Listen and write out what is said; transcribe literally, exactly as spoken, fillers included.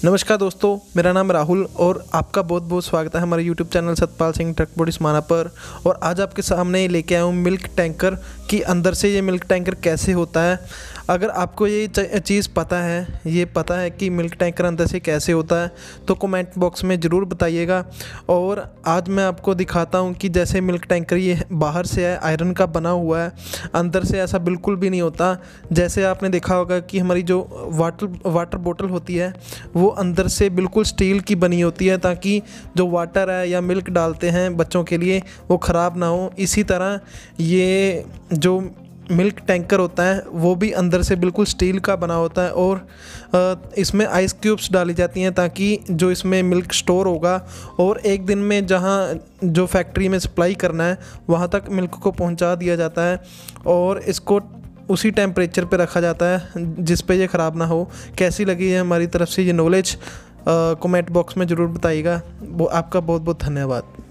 नमस्कार दोस्तों, मेरा नाम राहुल और आपका बहुत बहुत स्वागत है हमारे YouTube channel Satpal Singh truck body Samana पर। और आज आपके सामने लेके आया हूँ मिल्क टैंकर कि अंदर से ये मिल्क टैंकर कैसे होता है। अगर आपको ये चीज़ पता है ये पता है कि मिल्क टैंकर अंदर से कैसे होता है तो कमेंट बॉक्स में ज़रूर बताइएगा। और आज मैं आपको दिखाता हूँ कि जैसे मिल्क टैंकर ये बाहर से है आयरन का बना हुआ है, अंदर से ऐसा बिल्कुल भी नहीं होता। जैसे आपने देखा होगा कि हमारी जो वाटर वाटर बोतल होती है वो अंदर से बिल्कुल स्टील की बनी होती है ताकि जो वाटर है या मिल्क डालते हैं बच्चों के लिए वो ख़राब ना हो। इसी तरह ये जो मिल्क टैंकर होता है वो भी अंदर से बिल्कुल स्टील का बना होता है और इसमें आइस क्यूब्स डाली जाती हैं ताकि जो इसमें मिल्क स्टोर होगा और एक दिन में जहां जो फैक्ट्री में सप्लाई करना है वहां तक मिल्क को पहुंचा दिया जाता है और इसको उसी टेम्परेचर पे रखा जाता है जिस पे ये ख़राब ना हो। कैसी लगी है हमारी तरफ से ये नॉलेज कमेंट बॉक्स में ज़रूर बताइएगा। वो आपका बहुत बहुत धन्यवाद।